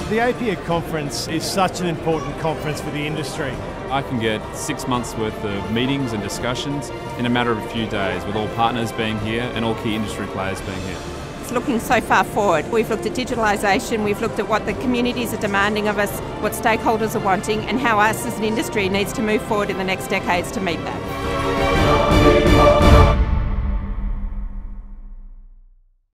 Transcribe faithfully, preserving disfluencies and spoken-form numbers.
The APPEA Conference is such an important conference for the industry. I can get six months worth of meetings and discussions in a matter of a few days, with all partners being here and all key industry players being here. It's looking so far forward. We've looked at digitalisation, we've looked at what the communities are demanding of us, what stakeholders are wanting, and how us as an industry needs to move forward in the next decades to meet that.